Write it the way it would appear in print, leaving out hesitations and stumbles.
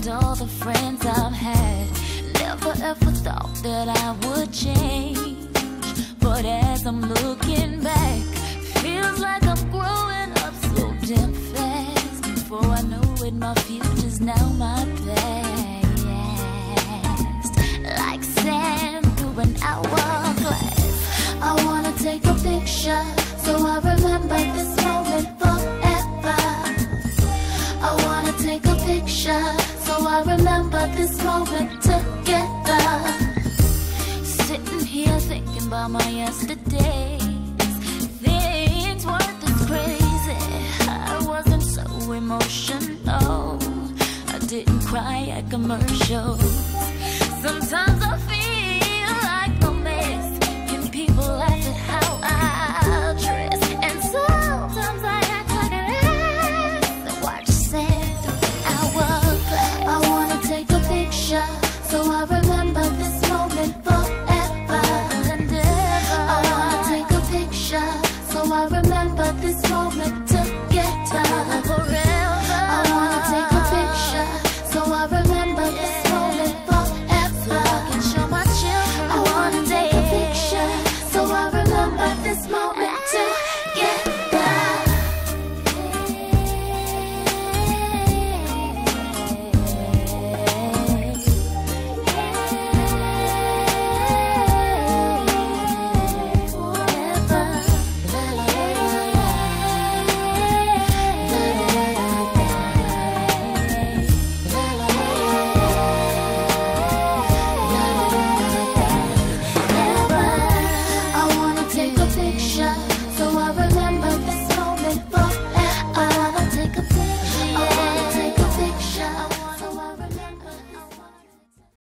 all the friends I've had. Never ever thought that I would change, but as I'm looking back, feels like I'm growing up so damn fast. Before I know it, my future's now my past. Like sand through an hourglass, I wanna take a picture so I remember this moment forever. I wanna take a picture so I remember this moment together. Sitting here thinking about my yesterdays, things weren't this crazy. I wasn't so emotional, I didn't cry at commercials. Sometimes I feel